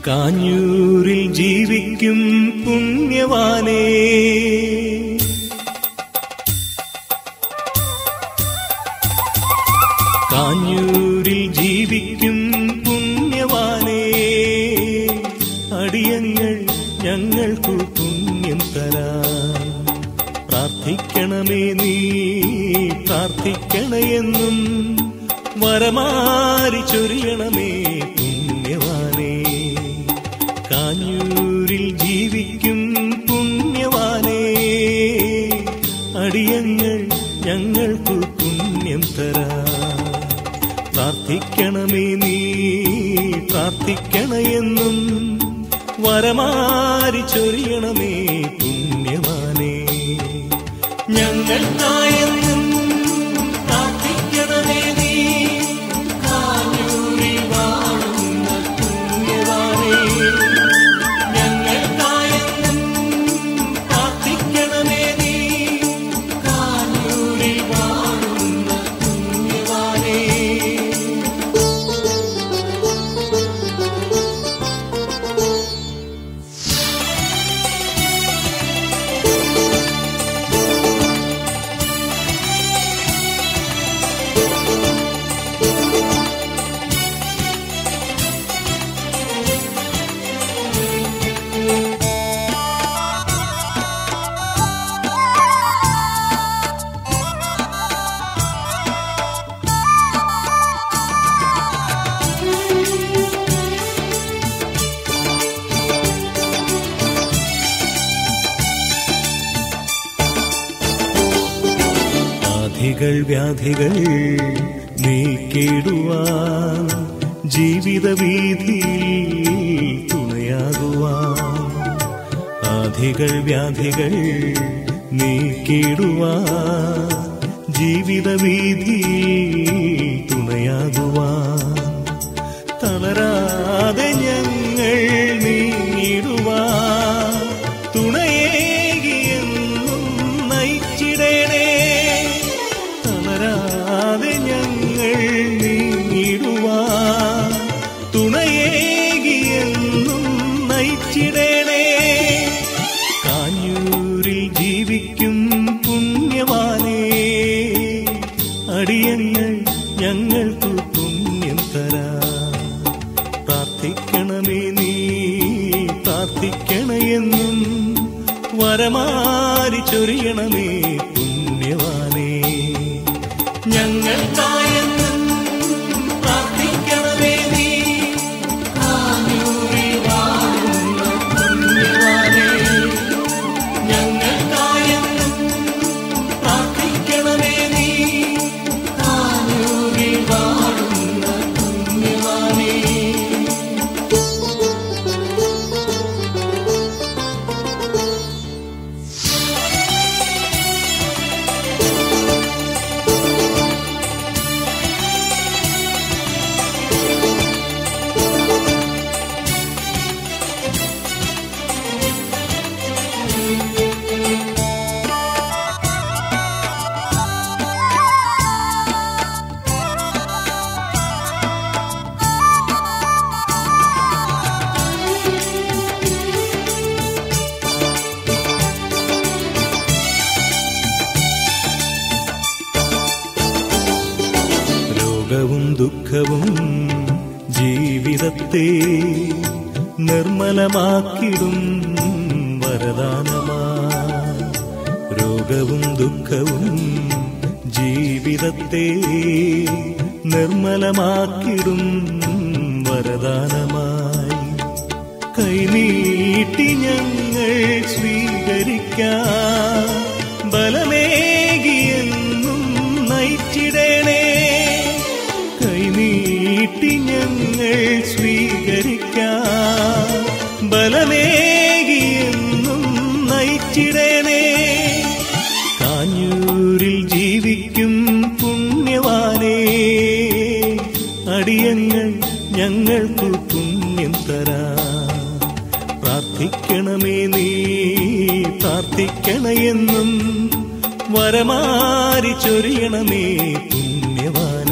കാഞ്ഞൂരിൽ ജീവിക്കും പുണ്യവാനേ, കാഞ്ഞൂരിൽ ജീവിക്കും പുണ്യവാനേ, അടിയങ്ങൾ ഞങ്ങൾക്കു പുണ്യം തരാൻ പ്രാർത്ഥിക്കണമേ നീ, പ്രാർത്ഥിക്കണയെന്നും വരമാരി ചൊരിയണമേ പുണ്യവാനേ. കാഞ്ഞൂരിൽ ജീവിക്കും പുണ്യവാനേ, അടിയങ്ങൾ ഞങ്ങൾക്കു പുണ്യം തരാൻ പ്രാർത്ഥിക്കണമേ നീ, പ്രാർത്ഥിക്കണയെന്നും വരമാരി ചൊരിയണമേ പുണ്യവാനേ. ഞങ്ങൾക്കായെന്നും പ്രാർത്ഥിക്കണമേ നീ, കാഞ്ഞൂരിൽ വാഴുന്ന പുണ്യവാനേ. ഞങ്ങൾക്കായെന്നും പ്രാർത്ഥിക്കണമേ നീ, കാഞ്ഞൂരിൽ വാഴുന്ന പുണ്യവാനേ. വ്യാധികൾ നീക്കിടുവാൻ, ജീവിത വീതിയിൽ തുണയാകുവാൻ. വ്യാധികൾ നീക്കിടുവാൻ, ജീവിത വീതിയിൽ തുണയാകുവാൻ. തളരാതെ ഞങ്ങൾ നീങ്ങിടുവാൻ, തുണയേകിയെന്നും നയിച്ചിടണേ. തളരാതെ ഞങ്ങൾ നീങ്ങിടുവാൻ, തുണയേകിയെന്നും നയിച്ചിടണേ. കാഞ്ഞൂരിൽ ജീവിക്കും പുണ്യവാനേ, അടിയങ്ങൾ ഞങ്ങൾക്കു പുണ്യം തരാൻ പ്രാർത്ഥിക്കണമേ നീ, പ്രാർത്ഥിക്കണയെന്നും വരമാരി ചൊരിയണമേ പുണ്യവാനേ. ഞങ്ങൾക്കായെന്നും പ്രാർത്ഥിക്കണമേ നീ, കാഞ്ഞൂരിൽ വാഴുന്ന പുണ്യവാനേ. ഞങ്ങൾക്കായെന്നും പ്രാർത്ഥിക്കണമേ നീ, കാഞ്ഞൂരിൽ വാഴുന്ന പുണ്യവാനേ. ദുഃഖവും ജീവിതത്തെ നിർമ്മലമാക്കിടും വരദാനമാ. രോഗവും ദുഃഖവും ജീവിതത്തെ നിർമ്മലമാക്കിടും വരദാനമായി. കൈനീട്ടി ഞങ്ങൾ സ്വീകരിക്കാം, ബലമേകിയെന്നും നയിച്ചിടണേ. കൈനീട്ടി ഞങ്ങൾ സ്വീകരിക്കാം, ബലമേകിയെന്നും നയിച്ചിടണേ. കാഞ്ഞൂരിൽ ജീവിക്കും പുണ്യവാനേ, അടിയങ്ങൾ ഞങ്ങൾക്കു പുണ്യം തരാൻ പ്രാർത്ഥിക്കണമേ നീ, പ്രാർത്ഥിക്കണയെന്നും വരമാരി ചൊരിയണമേ പുണ്യവാനേ.